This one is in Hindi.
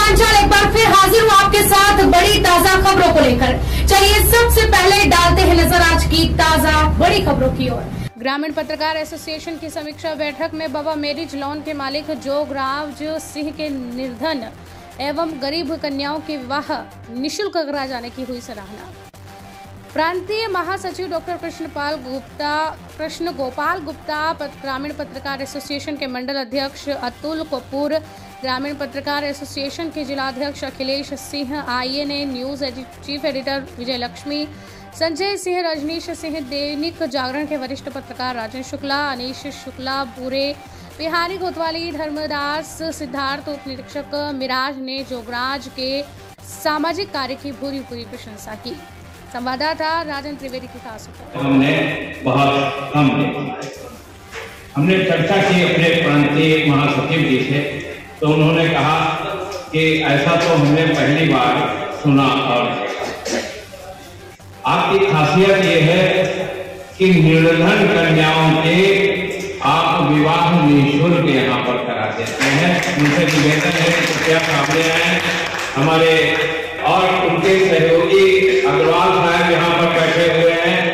अंचल एक बार फिर हाजिर हूँ आपके साथ बड़ी ताजा खबरों को लेकर। चलिए सबसे पहले डालते हैं नजर आज की ताजा बड़ी खबरों की ओर। ग्रामीण पत्रकार एसोसिएशन की समीक्षा बैठक में बाबा मैरिज लॉन के मालिक जोगराज सिंह के निर्धन एवं गरीब कन्याओं के विवाह निःशुल्क करा जाने की हुई सराहना। प्रांतीय महासचिव डॉक्टर कृष्ण गोपाल गुप्ता, ग्रामीण पत्रकार एसोसिएशन के मंडल अध्यक्ष अतुल कपूर, ग्रामीण पत्रकार एसोसिएशन के जिलाध्यक्ष Akhilesh Singh, INA news chief editor Vijay Lakshmi, Sanjay Singh, Rajneesh Singh, Dainik Jagran के वरिष्ठ पत्रकार राजेश शुक्ला, अनीश शुक्ला, पूरे बिहारी कोतवाली, धर्मदास, सिद्धार्थ, उप निरीक्षक मिराज ने जोगराज के सामाजिक कार्य की भूरी प्रशंसा की। संवाददाता राजन त्रिवेदी की खास रिपोर्ट। हमने बहुत कम हमने चर्चा की अपने प्रांतीय महासचिव जी से, तो उन्होंने कहा कि ऐसा तो हमने पहली बार सुना और आपकी खासियत ये है कि निर्धन कन्याओं के आप विवाह निःशुल्क यहाँ पर करा देते हैं। उनसे निवेदन है कि कृपया सामने आए, हमारे और उनके सहयोगी अग्रवाल साहब यहाँ पर बैठे हुए हैं,